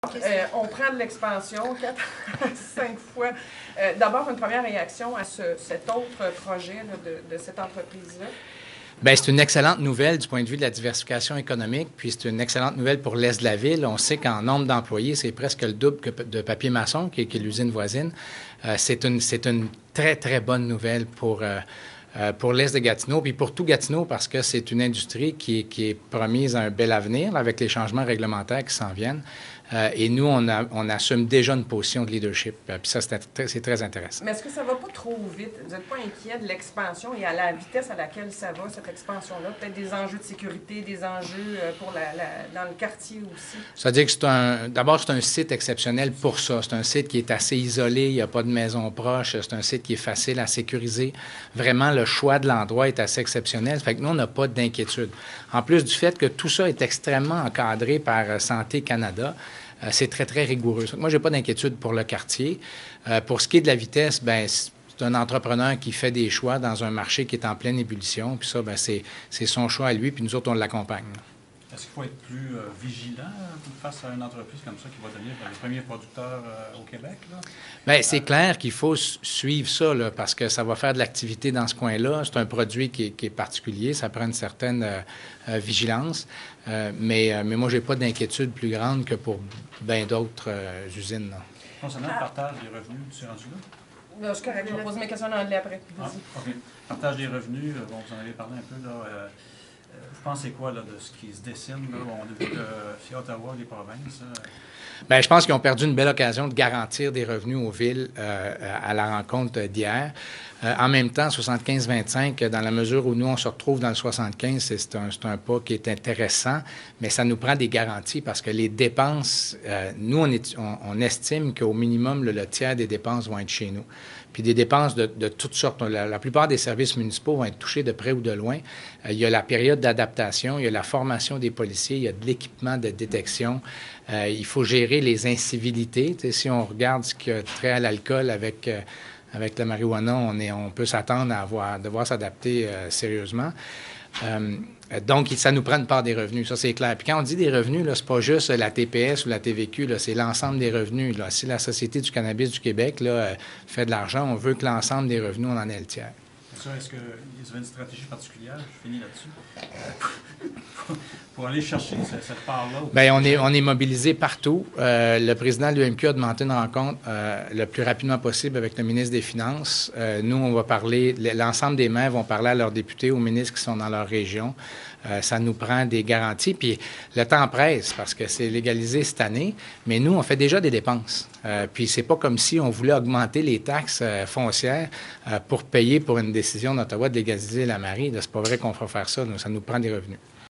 On prend de l'expansion 4 à 5 fois. D'abord, une première réaction à cet autre projet là, de cette entreprise-là? Bien, c'est une excellente nouvelle du point de vue de la diversification économique, puis c'est une excellente nouvelle pour l'Est de la ville. On sait qu'en nombre d'employés, c'est presque le double que de Papier Masson, qui est l'usine voisine. C'est une très, très bonne nouvelle pour l'Est de Gatineau, puis pour tout Gatineau, parce que c'est une industrie qui est promise à un bel avenir, là, avec les changements réglementaires qui s'en viennent. Et nous, on assume déjà une position de leadership. Puis ça, c'est très intéressant. Mais est-ce que ça ne va pas trop vite? Vous n'êtes pas inquiet de l'expansion et à la vitesse à laquelle ça va, cette expansion-là? Peut-être des enjeux de sécurité, des enjeux dans le quartier aussi? C'est-à-dire que d'abord, c'est un site exceptionnel pour ça. C'est un site qui est assez isolé, il n'y a pas de maison proche, c'est un site qui est facile à sécuriser. Vraiment, le choix de l'endroit est assez exceptionnel. Ça fait que nous, on n'a pas d'inquiétude. En plus du fait que tout ça est extrêmement encadré par Santé Canada, c'est très, très rigoureux. Moi, je n'ai pas d'inquiétude pour le quartier. Pour ce qui est de la vitesse, bien, c'est un entrepreneur qui fait des choix dans un marché qui est en pleine ébullition. Puis ça, bien, c'est son choix à lui, puis nous autres, on l'accompagne. Est-ce qu'il faut être plus vigilant face à une entreprise comme ça qui va devenir le premier producteur au Québec? Bien, c'est clair qu'il faut suivre ça, là, parce que ça va faire de l'activité dans ce coin-là. C'est un produit qui est particulier. Ça prend une certaine vigilance. Mais moi, je n'ai pas d'inquiétude plus grande que pour bien d'autres usines. Là. Concernant le partage des revenus, tu es rendu là? Non, c'est correct. Je vais poser mes questions en anglais après. OK. Partage des revenus, bon, vous en avez parlé un peu, là. Vous pensez quoi là, de ce qui se dessine? Là? On a vu que c'est Ottawa, les provinces. Bien, je pense qu'ils ont perdu une belle occasion de garantir des revenus aux villes à la rencontre d'hier. En même temps, 75-25, dans la mesure où nous, on se retrouve dans le 75, c'est un pas qui est intéressant, mais ça nous prend des garanties parce que les dépenses, nous, on estime qu'au minimum, le tiers des dépenses vont être chez nous. Puis des dépenses de toutes sortes. La plupart des services municipaux vont être touchés de près ou de loin. Il y a la période d'adaptation, il y a la formation des policiers, il y a de l'équipement de détection. Il faut gérer les incivilités. Tu sais, si on regarde ce qui a trait à l'alcool avec la marijuana, on peut s'attendre à devoir s'adapter sérieusement. Donc, ça nous prend une part des revenus, ça c'est clair. Puis quand on dit des revenus, ce n'est pas juste la TPS ou la TVQ, c'est l'ensemble des revenus. Là. Si la Société du cannabis du Québec fait de l'argent, on veut que l'ensemble des revenus, on en ait le tiers. Est-ce qu'il y avait une stratégie particulière, je finis là-dessus, pour aller chercher cette part-là? Bien, on est mobilisé partout. Le président de l'UMQ a demandé une rencontre le plus rapidement possible avec le ministre des Finances. Nous, on va parler, l'ensemble des maires vont parler à leurs députés, aux ministres qui sont dans leur région. Ça nous prend des garanties. Puis le temps presse parce que c'est légalisé cette année, mais nous, on fait déjà des dépenses. Puis c'est pas comme si on voulait augmenter les taxes foncières pour payer pour une décision d'Ottawa de légaliser la Marie. C'est pas vrai qu'on va faire ça. Ça nous prend des revenus.